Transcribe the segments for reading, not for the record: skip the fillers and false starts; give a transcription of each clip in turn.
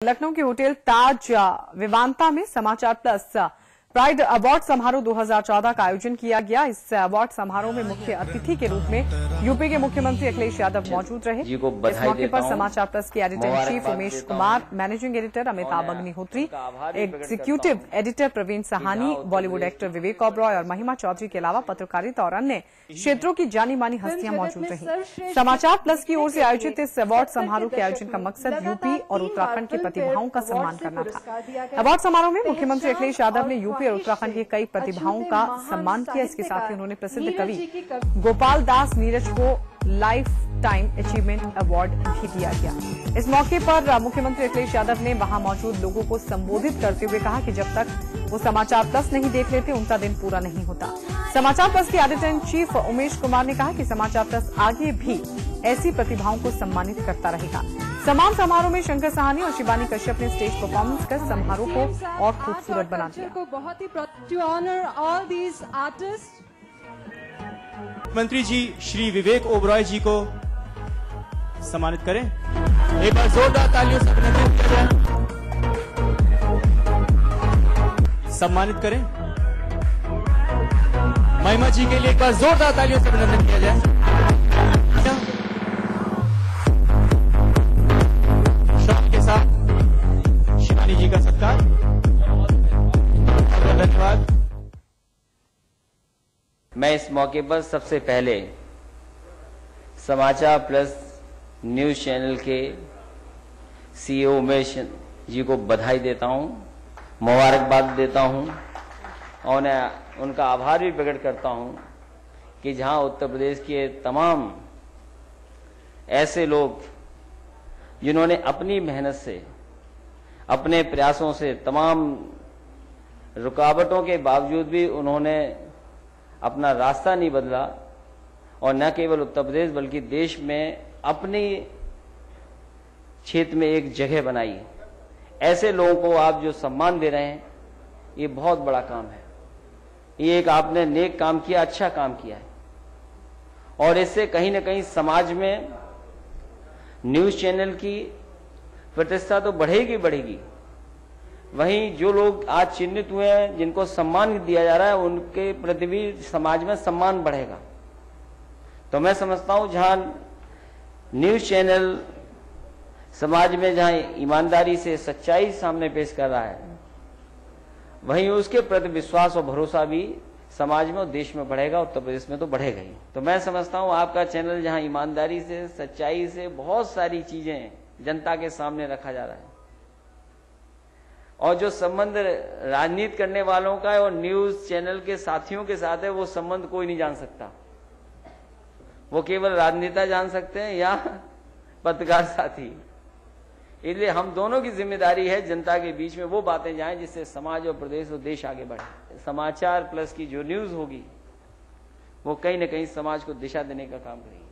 लखनऊ के होटल ताज विवांता में समाचार प्लस प्राइड अवार्ड समारोह 2014 का आयोजन किया गया। इस अवार्ड समारोह में मुख्य अतिथि के रूप में यूपी के मुख्यमंत्री अखिलेश यादव मौजूद रहे। इस मौके पर समाचार प्लस के editor in chief Umesh Kumar, managing editor Amitabh Agnihotri, executive editor Praveen Sahani, Bollywood actor Vivek Oberoi और महिमा चौधरी के अलावा पत्रकारिता और अन्य क्षेत्रों की जानी मानी हस्तियां मौजूद रही। समाचार प्लस की ओर से आयोजित इस अवार्ड समारोह के आयोजन का मकसद यूपी और उत्तराखंड की प्रतिभाओं का सम्मान करना था। अवार्ड समारोह में मुख्यमंत्री अखिलेश यादव ने यूपी और उत्तराखंड के कई प्रतिभाओं का सम्मान किया। इसके साथ ही उन्होंने प्रसिद्ध कवि गोपाल दास नीरज को लाइफ टाइम अचीवमेंट अवार्ड भी दिया गया। इस मौके पर मुख्यमंत्री अखिलेश यादव ने वहां मौजूद लोगों को संबोधित करते हुए कहा कि जब तक वो समाचार प्लस नहीं देख लेते उनका दिन पूरा नहीं होता। समाचार प्लस के editor in chief Umesh Kumar ने कहा कि समाचार प्लस आगे भी ऐसी प्रतिभाओं को सम्मानित करता रहेगा। सम्मान समारोह में शंकर सहानी और शिवानी कश्यप ने स्टेज परफॉर्मेंस कर समारोह को और खूबसूरत बना दिया। मंत्री जी श्री विवेक ओबरॉय जी को सम्मानित करें। एक बार जोरदार तालियों से अभिनंदन किया जाए। सम्मानित करें। महिमा जी के लिए एक बार जोरदार तालियों से अभिनंदन किया जाए। शौक के साथ शिवानी जी का सत्कार। धन्यवाद। मैं इस मौके पर सबसे पहले समाचार प्लस न्यूज चैनल के सीईओ उमेश जी को बधाई देता हूं, मुबारकबाद देता हूं और उनका आभार भी प्रकट करता हूं कि जहां उत्तर प्रदेश के तमाम ऐसे लोग जिन्होंने अपनी मेहनत से, अपने प्रयासों से, तमाम रुकावटों के बावजूद भी उन्होंने अपना रास्ता नहीं बदला और न केवल उत्तर प्रदेश बल्कि देश में अपनी क्षेत्र में एक जगह बनाई। ऐसे लोगों को आप जो सम्मान दे रहे हैं, ये बहुत बड़ा काम है। ये एक आपने नेक काम किया, अच्छा काम किया है और इससे कहीं ना कहीं समाज में न्यूज चैनल की प्रतिष्ठा तो बढ़ेगी बढ़ेगी। वहीं जो लोग आज चिन्हित हुए हैं, जिनको सम्मान दिया जा रहा है, उनके प्रति भी समाज में सम्मान बढ़ेगा। तो मैं समझता हूं जहां न्यूज चैनल समाज में जहां ईमानदारी से सच्चाई सामने पेश कर रहा है, वहीं उसके प्रति विश्वास और भरोसा भी समाज में और देश में बढ़ेगा, उत्तर प्रदेश में तो बढ़ेगा ही। तो मैं समझता हूं आपका चैनल जहां ईमानदारी से, सच्चाई से बहुत सारी चीजें जनता के सामने रखा जा रहा है और जो संबंध राजनीति करने वालों का है और न्यूज चैनल के साथियों के साथ है, वो संबंध कोई नहीं जान सकता। वो केवल राजनेता जान सकते हैं या पत्रकार साथी। इसलिए हम दोनों की जिम्मेदारी है जनता के बीच में वो बातें जाएं जिससे समाज और प्रदेश और देश आगे बढ़े। समाचार प्लस की जो न्यूज होगी वो कहीं ना कहीं समाज को दिशा देने का काम करेगी।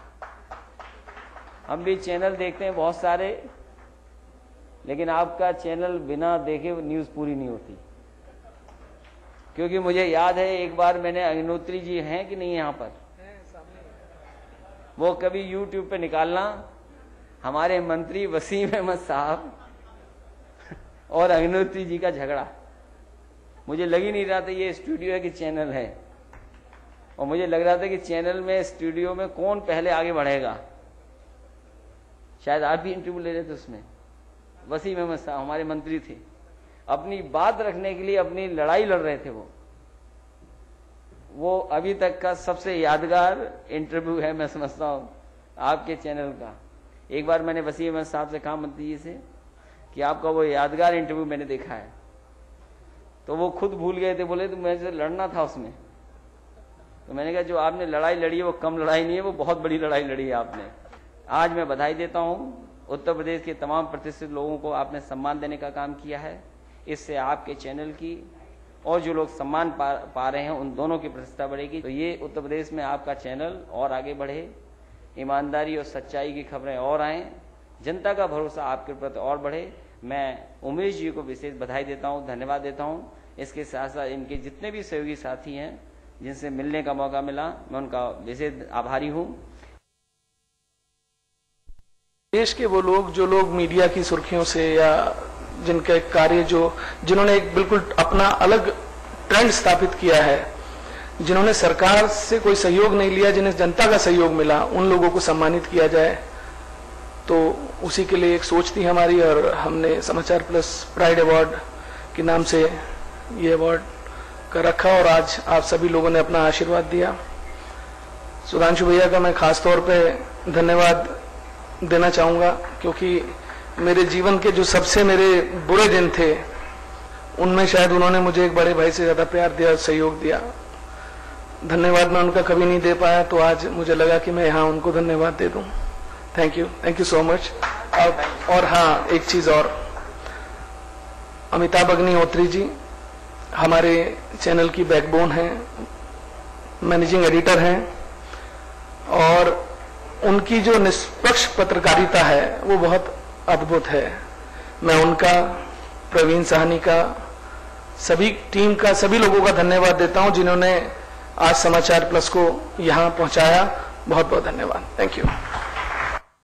हम भी चैनल देखते हैं बहुत सारे, लेकिन आपका चैनल बिना देखे न्यूज पूरी नहीं होती। क्योंकि मुझे याद है एक बार मैंने, अग्निहोत्री जी हैं कि नहीं यहाँ पर, वो कभी यूट्यूब पे निकालना, हमारे मंत्री वसीम अहमद साहब और अग्निहोत्री जी का झगड़ा। मुझे लग ही नहीं रहा था ये स्टूडियो है कि चैनल है, और मुझे लग रहा था कि चैनल में, स्टूडियो में कौन पहले आगे बढ़ेगा। शायद आप भी इंटरव्यू ले रहे थे उसमें। वसीम अहमद साहब हमारे मंत्री थे, अपनी बात रखने के लिए अपनी लड़ाई लड़ रहे थे। वो अभी तक का सबसे यादगार इंटरव्यू है, मैं समझता हूं आपके चैनल का। एक बार मैंने वसीम अहमद साहब से कहा, मंत्री जी से, कि आपका वो यादगार इंटरव्यू मैंने देखा है। तो वो खुद भूल गए थे, बोले तो मुझे लड़ना था उसमें। तो मैंने कहा जो आपने लड़ाई लड़ी है वो कम लड़ाई नहीं है, वो बहुत बड़ी लड़ाई लड़ी है आपने। आज मैं बधाई देता हूं, उत्तर प्रदेश के तमाम प्रतिष्ठित लोगों को आपने सम्मान देने का काम किया है। इससे आपके चैनल की और जो लोग सम्मान पा रहे हैं उन दोनों की प्रतिष्ठा बढ़ेगी। तो ये उत्तर प्रदेश में आपका चैनल और आगे बढ़े, ईमानदारी और सच्चाई की खबरें और आएं, जनता का भरोसा आपके प्रति और बढ़े। मैं उमेश जी को विशेष बधाई देता हूं, धन्यवाद देता हूं। इसके साथ साथ इनके जितने भी सहयोगी साथी हैं जिनसे मिलने का मौका मिला, मैं उनका विशेष आभारी हूं। देश के वो लोग जो लोग मीडिया की सुर्खियों से या जिनके कार्य जिन्होंने एक बिल्कुल अपना अलग ट्रेंड स्थापित किया है, जिन्होंने सरकार से कोई सहयोग नहीं लिया, जिन्हें जनता का सहयोग मिला, उन लोगों को सम्मानित किया जाए। तो उसी के लिए एक सोच थी हमारी और हमने समाचार प्लस प्राइड अवार्ड के नाम से ये अवार्ड का रखा और आज आप सभी लोगों ने अपना आशीर्वाद दिया। सुधांशु भैया का मैं खास तौर पे धन्यवाद देना चाहूंगा, क्योंकि मेरे जीवन के जो सबसे मेरे बुरे दिन थे उनमें शायद उन्होंने मुझे एक बड़े भाई से ज्यादा प्यार दिया और सहयोग दिया। धन्यवाद मैं उनका कभी नहीं दे पाया, तो आज मुझे लगा कि मैं यहाँ उनको धन्यवाद दे दूं। Thank you so much. और हाँ, एक चीज और, अमिताभ अग्निहोत्री जी हमारे चैनल की बैकबोन हैं, मैनेजिंग एडिटर हैं, और उनकी जो निष्पक्ष पत्रकारिता है वो बहुत अद्भुत है। मैं उनका, प्रवीण साहनी का, सभी टीम का, सभी लोगों का धन्यवाद देता हूं जिन्होंने आज समाचार प्लस को यहां पहुंचाया। बहुत बहुत धन्यवाद। Thank you.